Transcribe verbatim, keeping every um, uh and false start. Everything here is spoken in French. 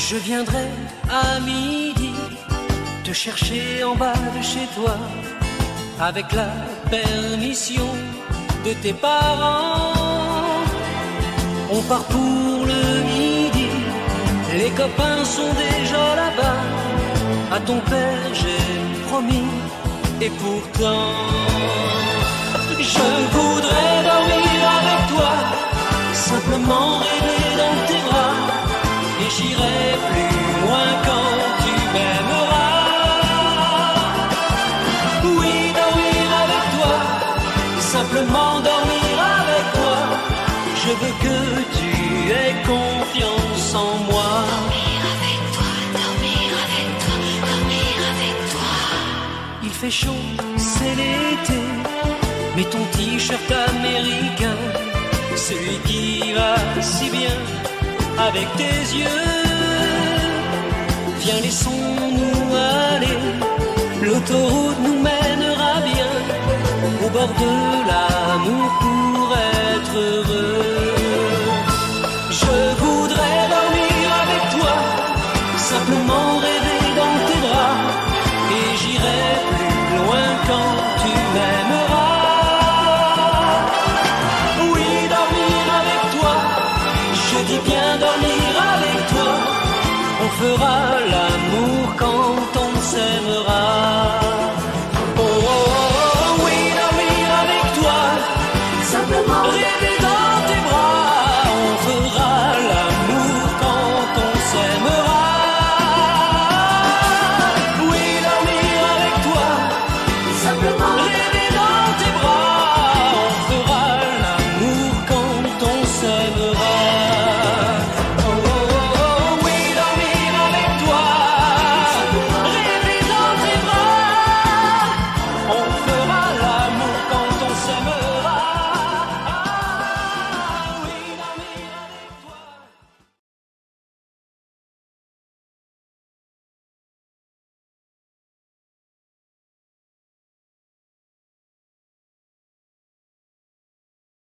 Je viendrai à midi te chercher en bas de chez toi, avec la permission de tes parents. On part pour le midi, les copains sont déjà là-bas. À ton père j'ai promis, et pourtant je voudrais dormir avec toi, simplement rêver dans tes bras, et j'irai plus loin quand tu m'aimeras. Oui, dormir avec toi, simplement dormir avec toi. Je veux que tu aies confiance en moi. Dormir avec toi, dormir avec toi, dormir avec toi. Il fait chaud, c'est l'été, mais ton t-shirt américain, celui qui va si bien avec tes yeux. Viens, laissons-nous aller, l'autoroute nous mènera bien au bord de l'amour pour être heureux.